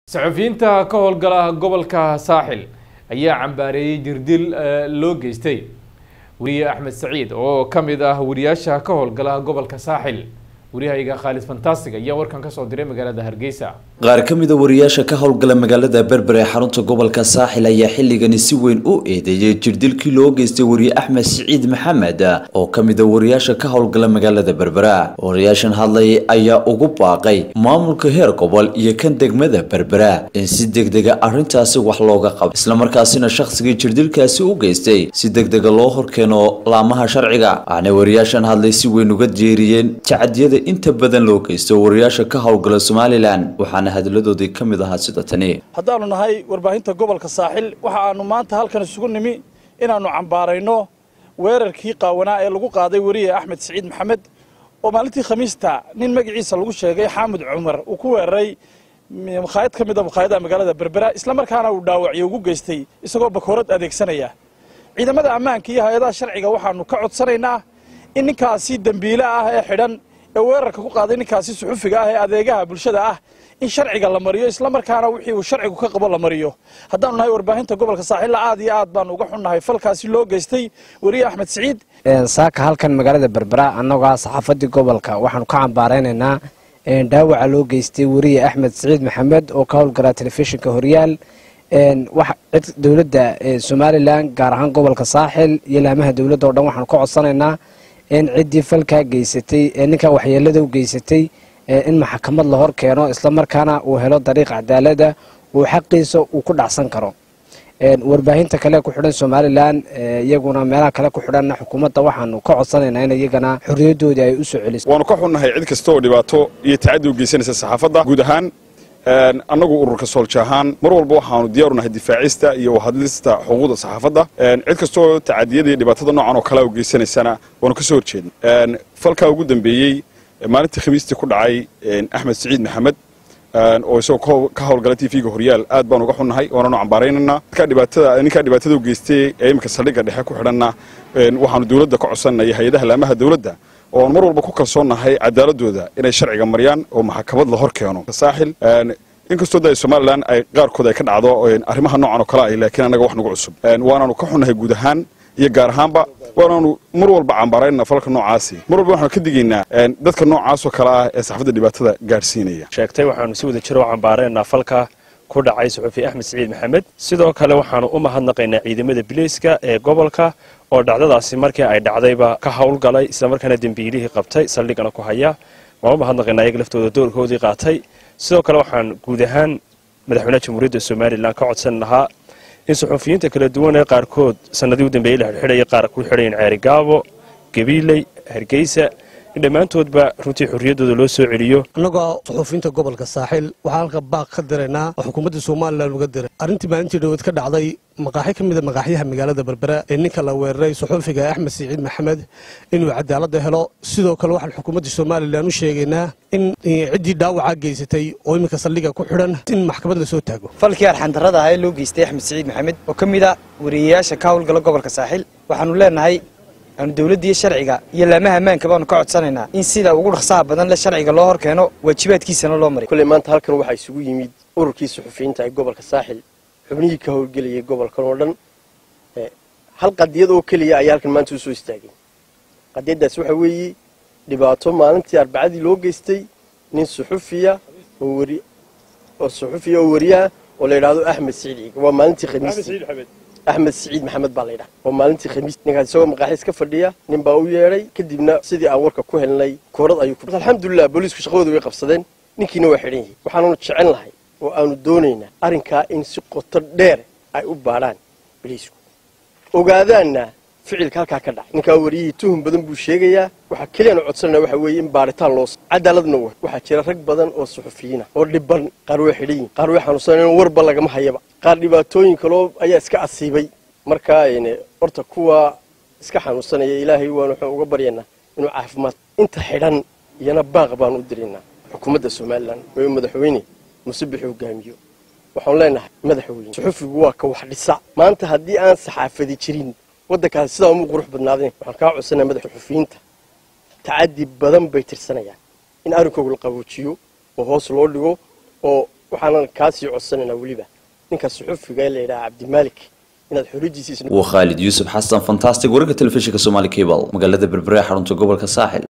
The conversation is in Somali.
saxufiyiinta ka howlgala gobolka saaxil ayaa cambaareeyay jirdil loo geystay wariye Axmed Saciid oo kamid ah wariyaasha ka howlgala gobolka saaxil wariyahayga Khalid Fantastic ayaa warkan ka soo diray magaalada Hargeysa qaar kamid ah wariyaasha ka howlgala magaalada Berbera ee xarunta gobolka saaxil ayaa xilligan si weyn u eedeeyay jirdilkii loo geystay wariye Axmed Saciid Maxamed oo kamid ah wariyaasha ka howlgala magaalada Berbera wariyaashan hadlay ayaa ugu baaqay maamulka heer gobol iyo kan degmada Berbera in si degdeg ah arintaasi wax looga qabto isla markaasina shakhsiga jirdilkaasi u geystay si degdeg ah loo horkeeno laamaha sharciga aan wariyaashan hadlay si weyn uga jeeriyeen tacadiyada inta badan loo geysto wariyaasha ka howlgala Somaliland waxaana hadaladoodii kamid ahaa sida tani haddaanu nahay warbaahinta gobolka saaxil waxa aanu maanta halkan isugu nimi inaanu cambaarayno weerarkii qaawanaa ee lagu qaaday wariye Axmed Saciid Maxamed oo maalintii Khamiista nin magaciisa lagu sheegay Xaamud Cumar uu ku weeraray maqaayad kamid ah maqaayadaha magaalada Berbera isla markaana uu dhaawacyo ugu geystay isagoo bakoorad adeegsanaya ciidamada ammaanka iyo hay'adaha sharciga waxaanu ka codsanaynaa in ninkaasi dambiile ah ee xidhan weerarka ku qaaday ninkaasi suxufiga ah ee adeegaha bulshada ah in sharciga la mariyo isla markaana wixii uu sharcigu ka qabo la mariyo haddaanu nahay warbaahinta gobolka saaxil aad iyo aad baan uga xunnahay falkaasi loo geystay wariye Axmed Saciid saaka halkan magaalada Berbera annaga saxaafadii gobolka waxaanu ka cambaaraynaynaa dhaawaca loo geystay wariye Axmed Saciid Maxamed oo ka howlgala telefishinka Horyaal wax dawladda Somaliland gaar ahaan gobolka saaxil iyo laamaha dawladda oo dhan waxaanu ka codsanaynaa in ciddii falka geysatay ninka waxyeelada u geysatay in maxkamad la hor keeno isla markaana uu helo dariiq cadaalad ah oo xaqiisa uu ku dhacsan karo warbaahinta kale ku xidhan Somaliland iyaguna meelaha kale ku xidhan xukuumadda waxaanu ka codsanaynaa in iyagana xorriyadoodii ay u soo celiso waanu ka xunnahay cid kasta oo dhibaato iyo tacaddi u geysanaysa saxaafadda guud ahaan annagu ururka Sooljahan mar walba waxaanu diyaar u nahay difaacista iyo hadlista xuquuqda saxaafadda cid kasta oo tacadiyada iyo dhibaatada noocan oo kale u geysanaysana waanu ka soo horjeednaa falka ugu dambeeyay maalintii Khamiistii ku dhacay Axmed Saciid Maxamed oo isagoo ka howlgala TV-ga Horyaal aad baan uga xunnahay waanu cambaaraynaa ninka dhibaatada u geystay ee imika saldhigga dhexe ku xidhanna waxaanu dawladda ka codsanaynaa hay'adaha laamaha dawladda oo mar walba ku kalsoonahay cadaaladooda inay sharciga mariyaan oo maxkamad la hor keeno saaxil inkastoo day Somaliland ay qaarkood ay ka dhacdo arrimaha noocan oo kale ah laakiin anaga wax nagu cusub waanaanu ka xunnahay guud ahaan iyo gaar ahaanba waanaanu mar walba cambaaraynaa falka noocaasi mar walba waxaanu ka digaynaa dadka noocaas oo kale ah ee saxaafadda dhibaatada gaarsiinaya sheegtay waxaanu si wada jiro cambaaraynaa falka ku dhacay suxufi Axmed Saciid Maxamed sidoo kale waxaanu u mahadnaqaynaa ciidamada biliiska ee gobolka oo dhacdadaasi markii ay dhacdayba ka howlgalay isla markaana dambiilihii qabtay saldhigana ku haya waan u mahadnaqaynaa iyaga laftooda doorkoodii qaatay sidoo kale waxaan guud ahaan madaxweynaha jamhuuriyadda Somaliland ka codsan lahaa in suxufiyiinta kala duwan ee qaarkood sanadii u dambeeyay la xidhay qaar ku xidhayeen Ceeri Gaabo Gabiley Hargeysa dhammaantoodba runtii xorriyadooda loo soo celiyo annaga suxufiyiinta gobolka saaxil waxaan halka baaq ka direynaa xukuumadda Somaliland uga diray arrintii maalintii dhawaad ka dhacday maqaaxi kamid ah maqaaxiyaha magaalada Berbera ee ninka la weeraray suxufiga Axmed Saciid Maxamed inuu cadaalad helo sidoo kale waxaan xukuumadda Somaliland u sheegaynaa in ciddii dhaawaca geysatay oo imika saldhigga ku xidhan in maxkamad la soo taago falkii arxan darrada ah ee loo geystay Axmed Saciid Maxamed oo kamid ah wariyaasha ka howlgala gobolka saaxil waxaanu leenahay aan dawladda sharciga iyo laamaha ammaanka baanu ka codsanaynaa in sida ugu dhaqsaha badan la sharciga loo hor keeno waajibaadkiisana loo mariyo kulay maanta halkan waxa isugu yimid ururkii suxufiyiinta ee gobolka saaxil xubnihii ka howlgeliyay gobolkan oo dhan hal qadiyad oo kaliya ayaa halkan maanta u soo istaagay qadiyadaas waxa weeye dhibaato maalintii Arbacadii loo geystay nin suxufiya oo wariya oo la yiraahdo Axmed Saciid waa maalintii Khamiistii Axmed Saciid Maxamed baa la yiraahdaa oo maalintii Khamiistii ninkaas isagoo maqaaxiis ka fadhiya nin baa u yeeray kadibna sidii aan warka ku helnay koorad ayuu ku alxamdulillah booliisku shaqadooda way qabsadeen ninkiina waa xidhan yahay waxaanu jecel lahay oo aanu doonaynaa arrinkaa in si qoto dheer ay u baaraan booliisku ogaadaanna ficilka halkaa ka dhacay ninkaa wariyihii tuhun badan buu sheegayaa waxaa keliyaanu codsanayna waxa weeye in baaritaan loo cadaaladna waxaa jira rag badan oo suxufiyiina oo dhiban qaar way xidhan yihin qaar way xanuunsanayeen warba lagama hayaba qaar dhibaatooyin kaloo ayaa iska asiibay markaa horta kuwa iska xanuunsanaya ilaahay waanu waxaan uga baryaynaa inuu caafimaad inta xidhan iyana baaq baanu u diraynaa xukuumadda Somaliland way madaxweyne musabix hogaamiyo waxaan leenahay madaxweyne suxufigu waa ka wax dhisa maanta haddii aan saxaafadi jirin waddankaas sidaa uma qurux badnaadeen waxaan kaa codsanayaa madaxa suxufiyiinta tacaddi badan bay tirsanayaan in arrinkooda la qaboojiyo oo hoos loo dhigo oo waxaan kaasii codsanaynaa weliba ninka suxufiga ee la yidhaha cabdimaalik inaad xorriyadiisa وخالد يوسف حسن فانتاستيك ورقة تلفزيون كصومالي كيبل مقلدة بالبريح حرنتو قبل كساحل